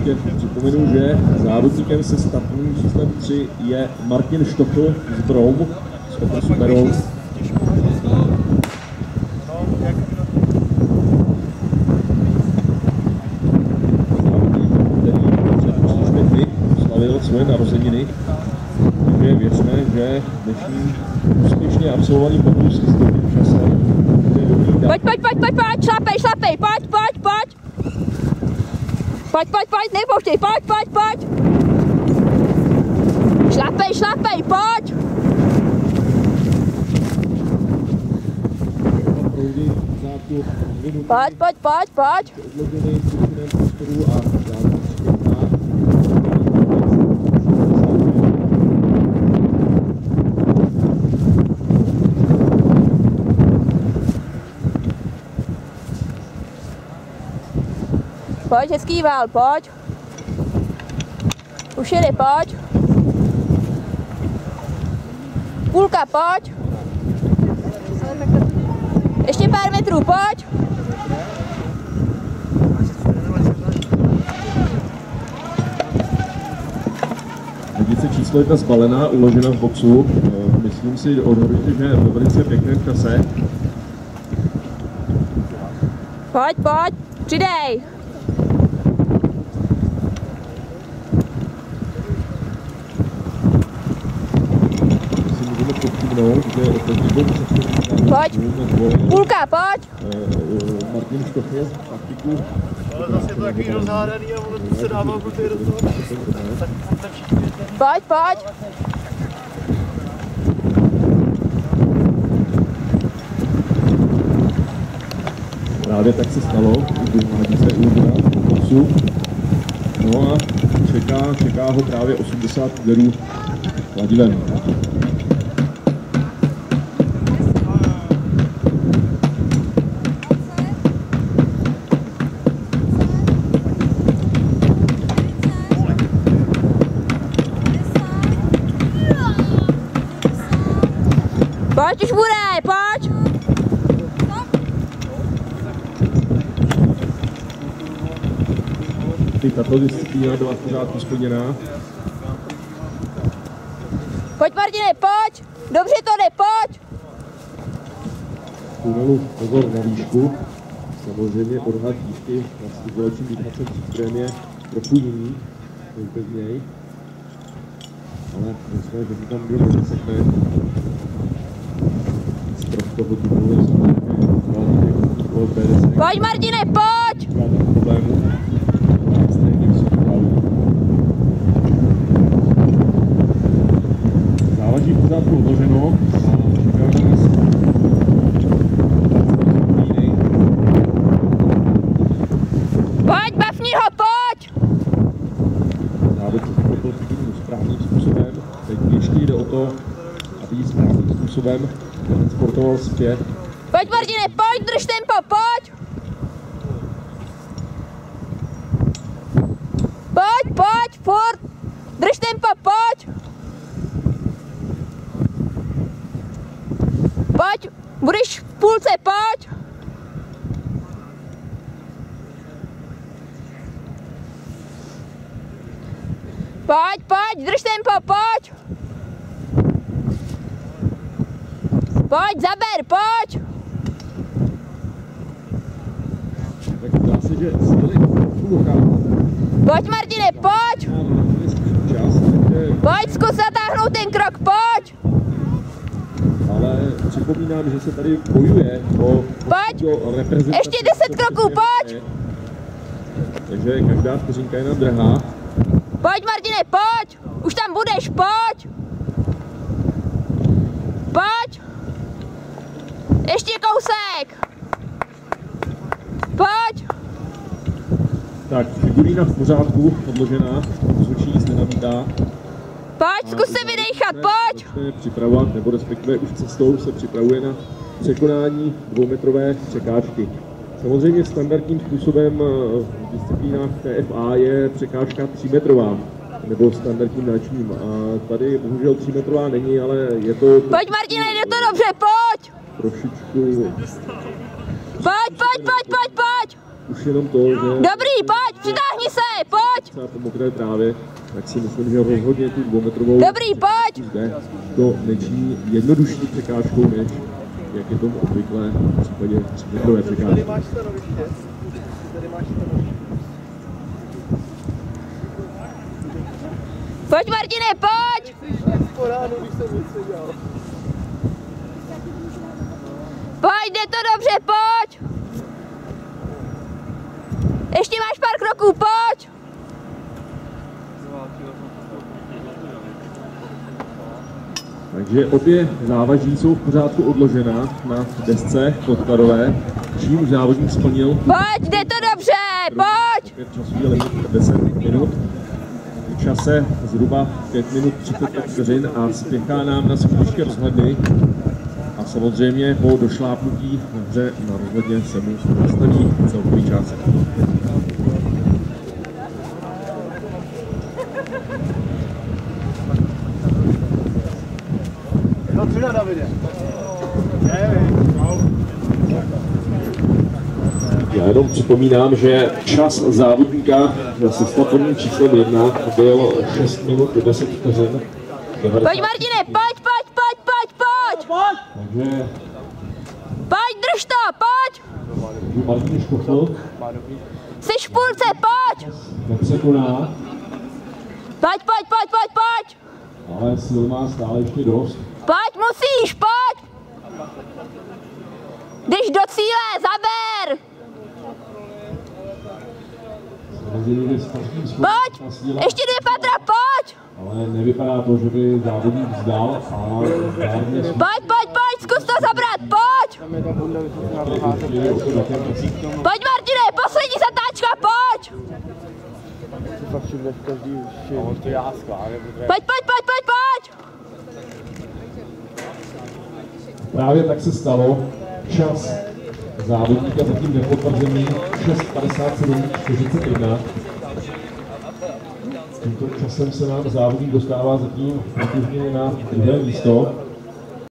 ještě připomenu, že závodníkem se startovním číslem 3 je Martin Štochl z Brom z okresu Beroun. Slavil svoje narozeniny, takže věřme, že dnešní úspěšně absolvovaný pokus s dobrým časem bude dobrý. Pojď, šlapej, pojď. Pojď, nepouštěj, pojď. Šlapej, pojď. Pojď. Pojď, hezký vál, pojď. Už jede, pojď. Půlka, pojď. Ještě pár metrů, pojď. Edice číslo 1 zbalená, uložena v boxu. Myslím si, odhodujte, že je v velice pěkném čase. Pojď, přidej. Pojď, půlka, pojď. Martin Štochl, taktiku. Ale zase je to takový rozhádaný a on se dával do té Pojď. Právě tak se stalo, když se udělal v boxu. No a čeká ho právě 80 úderů kladivem. Pojď už bude, pojď. Tato disciplína byla v pořádku splněná. Pojď, Martine, pojď. Dobře to jde, pojď. Tunelu pozor na výšku. Samozřejmě odhad výšky vlastně dalším dýchacím přístrojem je trochu jiný než bez něj. Ale myslím, že to tam bylo nesekne. Strop toho tunelu je samozřejmě pojď, Martine, pojď. problémů. Závaží pořád odloženo a čekáme nás pojď, bavni ho, pojď! Závod se vkopil figurinu správným způsobem. Teď ještě jde o to, aby ji správným způsobem transportoval zpět. Pojď, Martine, pojď, drž tempo, pojď! Pojď, furt! Drž tempo, pojď! Pojď, budeš v půlce, pojď! Pojď, drž tempo, pojď! Pojď, zaber, pojď! Tak dá se, že síly pojď, Martine, pojď! Pojď, zkus zatáhnout ten krok, pojď! Ale připomínám, že se tady bojuje o reprezentaci. Ještě 10 kroků, pojď! Takže každá vteřinka je nám drahá. Pojď, Martine, pojď! Už tam budeš, pojď! Pojď! Ještě kousek! Pojď! Tak, figurína v pořádku, odložená, zvučí nic nenabídá. Pojď, zkus se vydejchat, pojď! Začne připravovat, nebo respektive už cestou se připravuje na překonání 2metrové překážky. Samozřejmě standardním způsobem v disciplínách TFA je překážka 3metrová, nebo standardním náčním. A tady bohužel 3metrová není, ale je to... Pojď, Martine, jde to dobře, pojď! Trošičku... Pojď! Už jenom to, že... Dobrý, pojď, přitáhni se, pojď! a po mokré trávě, tak si myslím, že rozhodně tu 2metrovou Dobrý, pojď! zde to nečiní jednodušší překážkou, než jak je tomu obvykle v případě 3metrové překážky. Tady máš stanoviště. Tady máš stanoviště. Pojď, Martine, pojď! Po ránu, když jsem nic dělal. Pojď, jde to dobře, pojď! Ještě máš pár kroků, pojď! Takže obě závaží jsou v pořádku odložena na desce podkladové, čím závodník splnil Pojď, jde to dobře, pojď! opět časový limit 10 minut. V čase zhruba 5 minut 35 vteřin a spěchá nám na soutěžské rozhledny. A samozřejmě po došlápnutí na hře na rozhledně se mu nastaví celkový čas. No, přidá, Davide. Já jenom připomínám, že čas závodníka se startovním číslem 1 byl 6 minut 10 vteřin. Pojď, Martine, pojď! Takže Pojď, drž to, pojď! Martin Škofl Jsi v půlce, pojď! nepřekoná, Pojď! ale sil má stále ještě dost. Pojď, musíš, pojď! Jdeš do cíle, zaber! Samozřejmě, že s každým skokem Pojď! ta síla, Ještě 2 patra, pojď! ale nevypadá to, že by závodník vzdal a zdárně Pojď, zkus to zabrat, pojď! Pojď, Martine, poslední zatáčka, pojď! Pojď! Právě tak se stalo. Čas závodníka zatím nepotvrzený 6:57:41. Tímto časem se nám závodník dostává zatím průběžně na druhé místo.